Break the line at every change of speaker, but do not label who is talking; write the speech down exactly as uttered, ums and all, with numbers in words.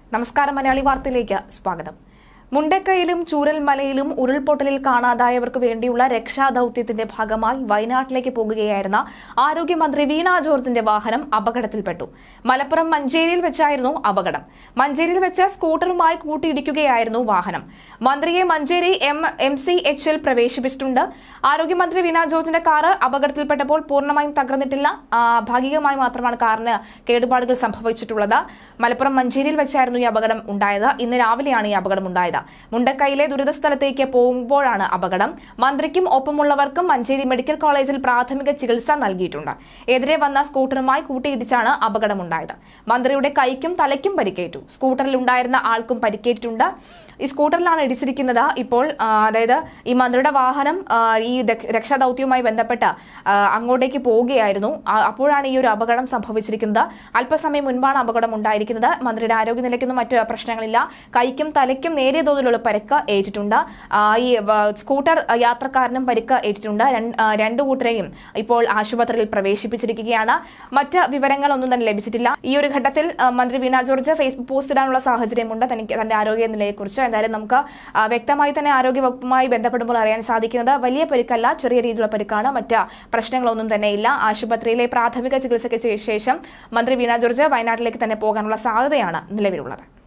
നമസ്കാരം മലയാളി വാർത്തയിലേക്ക് സ്വാഗതം. മുണ്ടക്കയിലും ചൂരൽമലയിലും ഉരുൾപൊട്ടലിൽ കാണാതായവർക്ക് വേണ്ടിയുള്ള രക്ഷാദൌത്യത്തിന്റെ ഭാഗമായി വയനാട്ടിലേക്ക് പോകുകയായിരുന്ന ആരോഗ്യമന്ത്രി വീണ ജോർജിന്റെ വാഹനം അപകടത്തിൽപ്പെട്ടു. മലപ്പുറം മഞ്ചേരിയിൽ വെച്ചായിരുന്നു അപകടം. മഞ്ചേരിയിൽ വെച്ച് സ്കൂട്ടറുമായി കൂട്ടിയിടിക്കുകയായിരുന്നു വാഹനം. മന്ത്രിയെ മഞ്ചേരി എം എം സി എച്ചിൽ പ്രവേശിപ്പിച്ചിട്ടുണ്ട്. ആരോഗ്യമന്ത്രി വീണ ജോർജിന്റെ കാറ് അപകടത്തിൽപ്പെട്ടപ്പോൾ പൂർണ്ണമായും തകർന്നിട്ടില്ല. ഭാഗികമായി മാത്രമാണ് കാറിന് കേടുപാടുകൾ സംഭവിച്ചിട്ടുള്ളത്. മലപ്പുറം മഞ്ചേരിയിൽ വെച്ചായിരുന്നു ഈ അപകടം ഉണ്ടായത്. ഇന്ന് രാവിലെയാണ് ഈ അപകടം ഉണ്ടായത്. മുണ്ടക്കയിലെ ദുരിതസ്ഥലത്തേക്ക് പോകുമ്പോഴാണ് അപകടം. മന്ത്രിക്കും ഒപ്പമുള്ളവർക്കും മഞ്ചേരി മെഡിക്കൽ കോളേജിൽ പ്രാഥമിക ചികിത്സ നൽകിയിട്ടുണ്ട്. എതിരെ വന്ന സ്കൂട്ടറുമായി കൂട്ടിയിടിച്ചാണ് അപകടമുണ്ടായത്. മന്ത്രിയുടെ കൈക്കും തലയ്ക്കും പരിക്കേറ്റു. സ്കൂട്ടറിൽ ഉണ്ടായിരുന്ന ആൾക്കും പരിക്കേറ്റിട്ടുണ്ട്. ഈ സ്കൂട്ടറിലാണ് ഇടിച്ചിരിക്കുന്നത്. ഇപ്പോൾ അതായത് ഈ മന്ത്രിയുടെ വാഹനം ഈ രക്ഷാദൌത്യവുമായി ബന്ധപ്പെട്ട് അങ്ങോട്ടേക്ക് പോവുകയായിരുന്നു. അപ്പോഴാണ് ഈ ഒരു അപകടം സംഭവിച്ചിരിക്കുന്നത്. അല്പസമയം മുൻപാണ് അപകടം ഉണ്ടായിരിക്കുന്നത്. മന്ത്രിയുടെ ആരോഗ്യനിലയ്ക്കൊന്നും മറ്റ് പ്രശ്നങ്ങളില്ല. കൈക്കും തലയ്ക്കും നേരിയ തോതിലുള്ള പരിക്ക് ഏറ്റിട്ടുണ്ട്. ഈ സ്കൂട്ടർ യാത്രക്കാരനും പരിക്ക് ഏറ്റിട്ടുണ്ട്. രണ്ടു കൂട്ടരെയും ഇപ്പോൾ ആശുപത്രിയിൽ പ്രവേശിപ്പിച്ചിരിക്കുകയാണ്. മറ്റ് വിവരങ്ങളൊന്നും തന്നെ ലഭിച്ചിട്ടില്ല. ഈ ഒരു ഘട്ടത്തിൽ മന്ത്രി വീണ ജോർജ് ഫേസ്ബുക്ക് പോസ്റ്റ് ഇടാനുള്ള സാഹചര്യമുണ്ട് തനിക്ക് തന്റെ ആരോഗ്യനിലയെക്കുറിച്ച്. എന്തായാലും നമുക്ക് വ്യക്തമായി തന്നെ ആരോഗ്യവകുപ്പുമായി ബന്ധപ്പെടുമ്പോൾ അറിയാൻ സാധിക്കുന്നത് വലിയ പരിക്കല്ല, ചെറിയ രീതിയിലുള്ള പരിക്കാണ്. മറ്റ് പ്രശ്നങ്ങളൊന്നും തന്നെ ഇല്ല. ആശുപത്രിയിലെ പ്രാഥമിക ചികിത്സയ്ക്ക് ശേഷം മന്ത്രി വീണ ജോർജ് വയനാട്ടിലേക്ക് തന്നെ പോകാനുള്ള സാധ്യതയാണ് നിലവിലുള്ളത്.